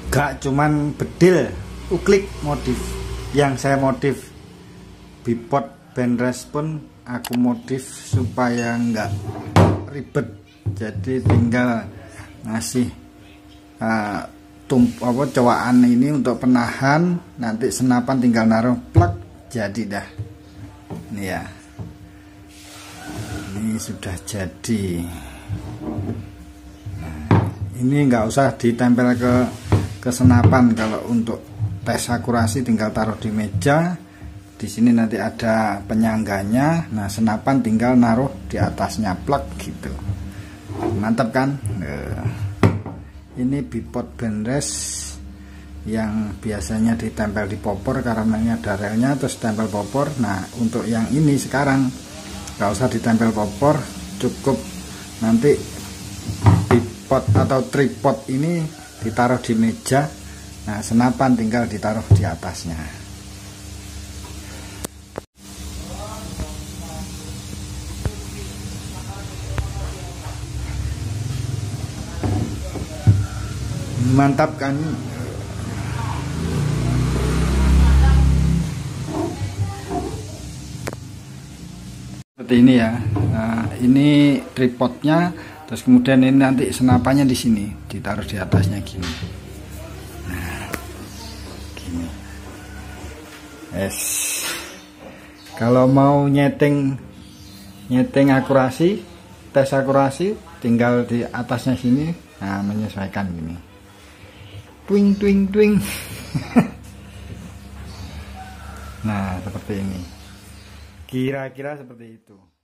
Gak cuman bedil, uklik modif. Yang saya modif bipod bandress pun aku modif supaya nggak ribet. Jadi tinggal ngasih cowaan ini untuk penahan, nanti senapan tinggal naruh plug, jadi dah. Ini ya, ini sudah jadi. Nah, ini nggak usah ditempel ke senapan. Kalau untuk tes akurasi tinggal taruh di meja. Di sini nanti ada penyangganya. Nah, senapan tinggal naruh di atasnya, plug gitu. Mantap kan? Ini bipod bandress yang biasanya ditempel di popor karena ini ada relnya, terus tempel popor. Nah, untuk yang ini sekarang nggak usah ditempel popor, cukup nanti bipod atau tripod ini ditaruh di meja. Nah, senapan tinggal ditaruh di atasnya. Mantap kan? Seperti ini ya. Nah, ini tripodnya, terus kemudian ini nanti senapannya di sini, ditaruh di atasnya gini. Nah, gini. Yes. Kalau mau nyeting akurasi, tes akurasi, tinggal di atasnya sini. Nah, menyesuaikan gini. Twing twing twing. Nah, seperti ini. Kira-kira seperti itu.